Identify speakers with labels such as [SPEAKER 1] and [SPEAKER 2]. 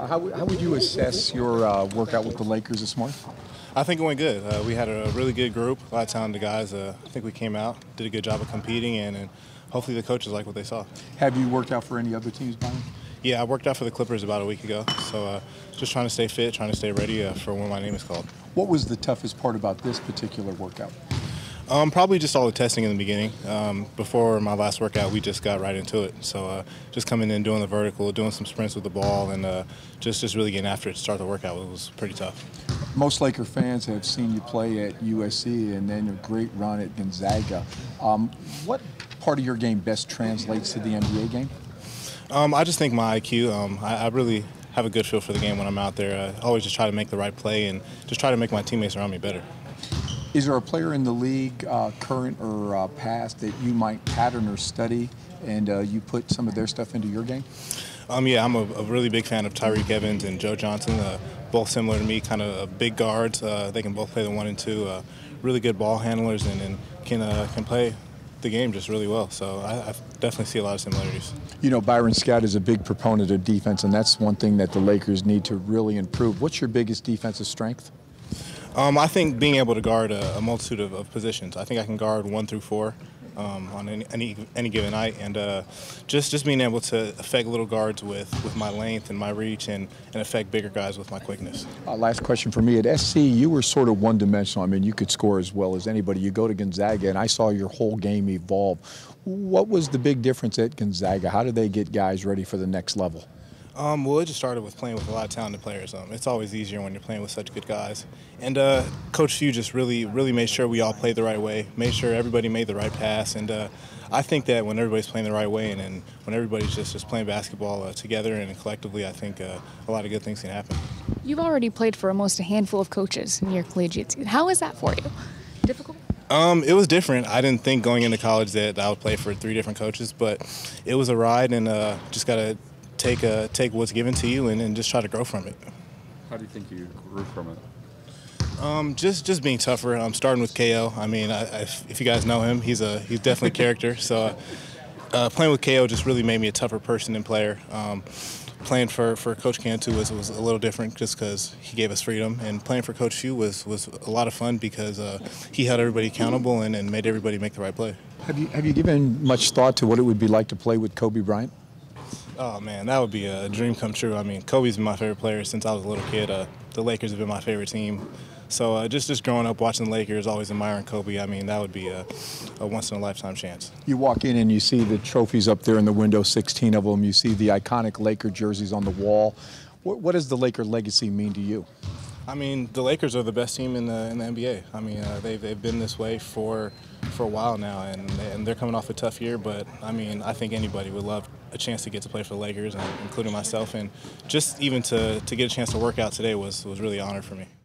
[SPEAKER 1] How would you assess your workout with the Lakers this morning?
[SPEAKER 2] I think it went good. We had a really good group, a lot of talented guys. I think we came out, did a good job of competing, and hopefully the coaches like what they saw.
[SPEAKER 1] Have you worked out for any other teams, Byron?
[SPEAKER 2] Yeah, I worked out for the Clippers about a week ago, so just trying to stay fit, trying to stay ready for when my name is called.
[SPEAKER 1] What was the toughest part about this particular workout?
[SPEAKER 2] Probably just all the testing in the beginning. Before my last workout, we just got right into it. So just coming in, doing the vertical, doing some sprints with the ball, and just really getting after it to start the workout was pretty tough.
[SPEAKER 1] Most Laker fans have seen you play at USC and then a great run at Gonzaga. What part of your game best translates to the NBA game?
[SPEAKER 2] I just think my IQ. I really have a good feel for the game when I'm out there. I always just try to make the right play and just try to make my teammates around me better.
[SPEAKER 1] Is there a player in the league, current or past, that you might pattern or study and you put some of their stuff into your game?
[SPEAKER 2] Yeah, I'm a really big fan of Tyreke Evans and Joe Johnson, both similar to me, kind of big guards. They can both play the 1 and 2, really good ball handlers, and can play the game just really well. So I definitely see a lot of similarities. You know,
[SPEAKER 1] Byron Scott is a big proponent of defense, and that's one thing that the Lakers need to really improve. What's your biggest defensive strength?
[SPEAKER 2] I think being able to guard a multitude of positions. I think I can guard 1 through 4 on any given night, and just being able to affect little guards with my length and my reach, and affect bigger guys with my quickness.
[SPEAKER 1] Last question for me. At SC, you were sort of one-dimensional. I mean, you could score as well as anybody. You go to Gonzaga, and I saw your whole game evolve. What was the big difference at Gonzaga? How did they get guys ready for the next level?
[SPEAKER 2] Well, it just started with playing with a lot of talented players. It's always easier when you're playing with such good guys. And Coach Few just really made sure we all played the right way, made sure everybody made the right pass. And I think that when everybody's playing the right way and when everybody's just playing basketball together and collectively, I think a lot of good things can happen.
[SPEAKER 3] You've already played for almost a handful of coaches in your collegiate season. How is that for you? Difficult?
[SPEAKER 2] It was different. I didn't think going into college that I would play for 3 different coaches, but it was a ride, and just got to take what's given to you and just try to grow from it.
[SPEAKER 4] How do you think you grew from it?
[SPEAKER 2] Just being tougher. I'm starting with KO. I mean, if you guys know him, he's definitely a character. So playing with KO just really made me a tougher person and player. Playing for Coach Cantu was a little different just because he gave us freedom, and playing for Coach Few was a lot of fun because he held everybody accountable and made everybody make the right play.
[SPEAKER 1] Have you given much thought to what it would be like to play with Kobe Bryant?
[SPEAKER 2] Oh man, that would be a dream come true. I mean, Kobe's been my favorite player since I was a little kid. The Lakers have been my favorite team. So just growing up watching the Lakers, always admiring Kobe, I mean, that would be a once-in-a-lifetime chance.
[SPEAKER 1] You walk in and you see the trophies up there in the window, 16 of them. You see the iconic Laker jerseys on the wall. What does the Laker legacy mean to you?
[SPEAKER 2] I mean, the Lakers are the best team in the NBA. I mean, they've been this way for a while now, and they're coming off a tough year. But I mean, I think anybody would love a chance to get to play for the Lakers, including myself. And just even to get a chance to work out today was really an honor for me.